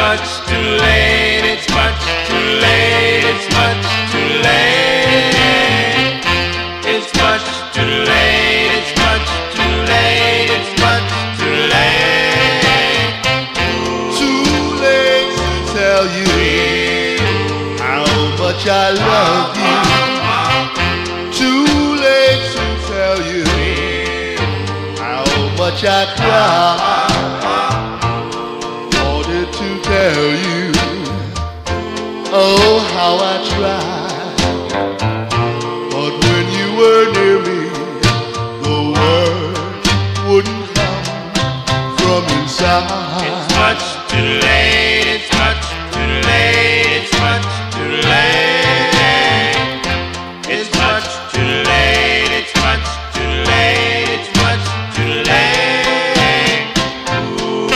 much too late, it's much too late, it's much too late. It's much too late, it's much too late, it's much too late. Too late to tell you how much I love you. Too late to tell you how much I cry. Wanted to tell you, oh, how I tried. But when you were near me, the words wouldn't come from inside. It's much too late, it's much too late, it's much too late. It's much too late, it's much too late, it's much too late. Ooh.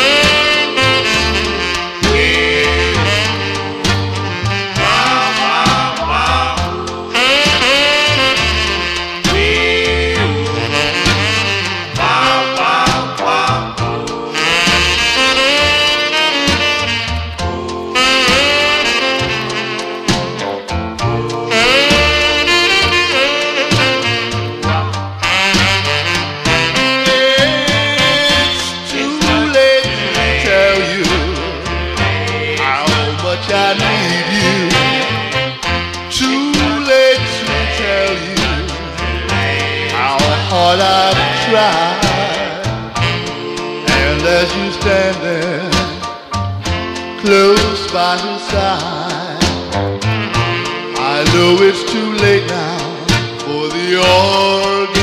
Wow, wow, wow. Wow, wow, wow. I need you. Too late to tell you how hard I've tried. And as you stand there close by his side, I know it's too late now for the organ